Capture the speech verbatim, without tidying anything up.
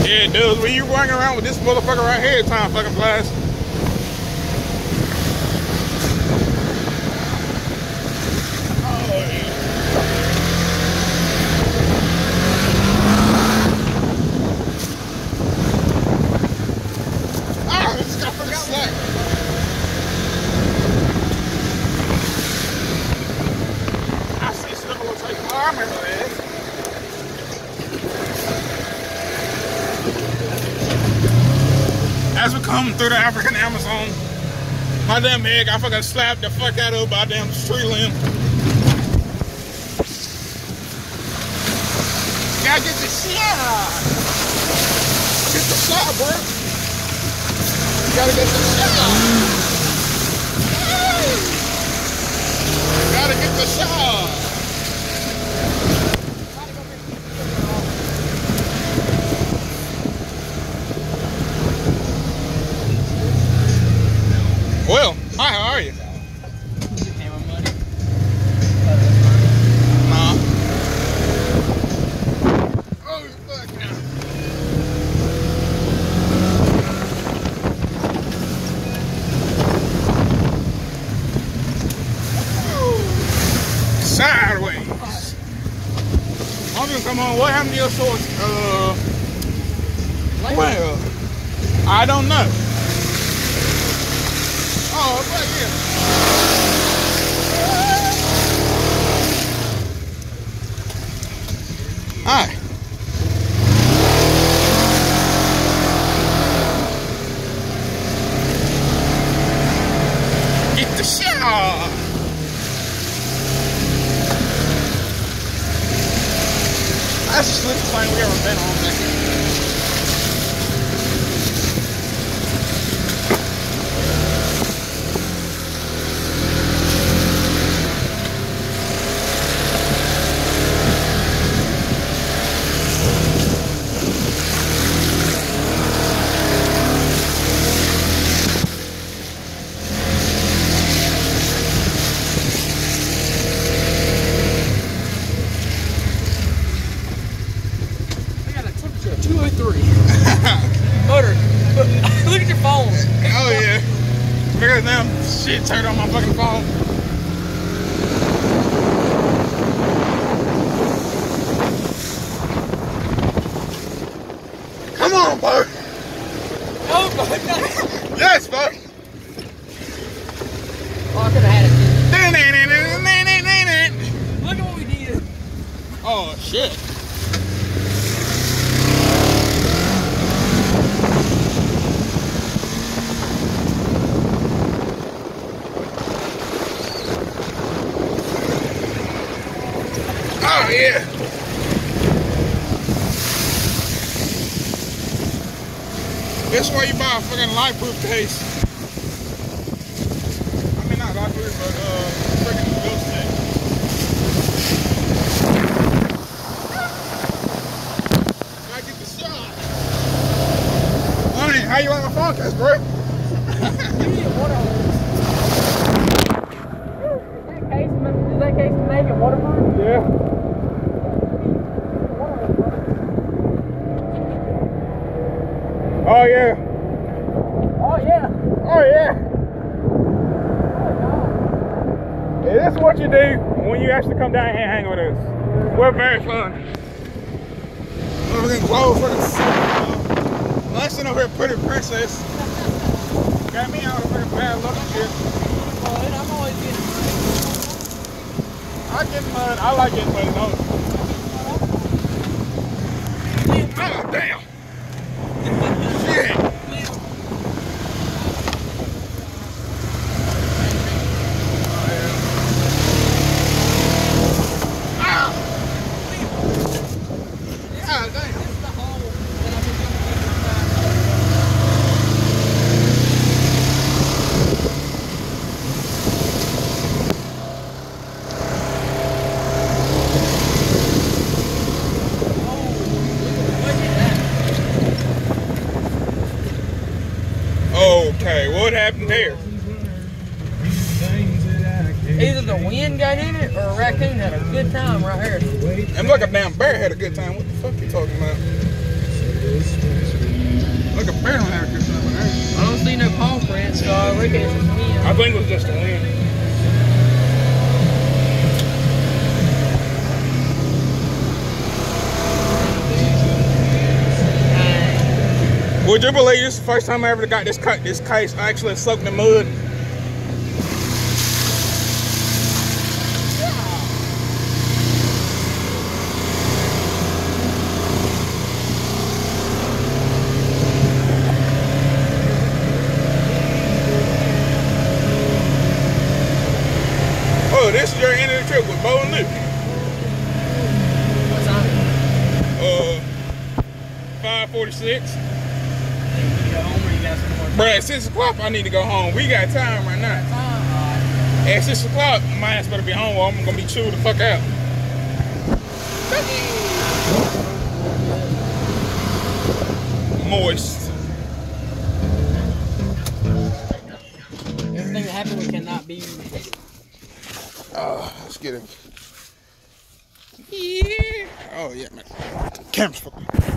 Yeah, it does. When you running around with this motherfucker right here, time fucking flies. Oh, yeah. Ah, this got fucking slack. I see stuff looks like oh, I remember that. As we come through the African Amazon, my damn egg, I fucking slapped the fuck out of my damn tree limb. Gotta get the shot. Get the shot, bro. You gotta get the shot. Hey. Gotta get the shot. Well, hi, how are you? Nah. Oh, fuck now. Sideways. I'm gonna come on. What happened to your shorts? Uh, well, I don't know. Oh, it's right here. All right. Get the shot. That's the slickest plane we ever been on, man. two oh three. Motor. Look at your phone. Oh yeah. Look at them shit turned on my fucking phone. Come on, bro. Oh, but no. Yes, bro. Oh, I could have had it. Look at what we did. Oh shit. Oh yeah. That's why you buy a fucking light-proof case. I mean not light-proof, but uh freaking ghost tank. Gotta get the shot. Honey, how you like my phone case, bro? You need water hose. Is that case, is that case make it waterproof? Yeah. Oh yeah. Oh yeah. Oh yeah. Yeah, this is what you do when you actually come down here and hang with us. We're very fun. Everything clothes for the Lesson over here, pretty princess. Got me out of fucking bad luck and shit. Mud, I'm always getting I get mud. I like getting mud. No. Oh damn. Shit. Okay, what happened there? Either the wind got in it or a raccoon had a good time right here. And look, a damn bear had a good time. What the fuck you talking about? brake action. I think it was just the wind. Would you believe this is the first time I ever got this cut this case actually soaked in mud? Oh, this is your end of the trip with Bo and Luke. What time? Uh, five forty-six. Bro, at six o'clock, I need to go home. We got time right now. At six o'clock, my ass better be home or I'm gonna be chewed the fuck out. Moist. Everything that happened, we cannot be. Uh, let's get it. Yeah. Oh, yeah, man. Camera's fucking.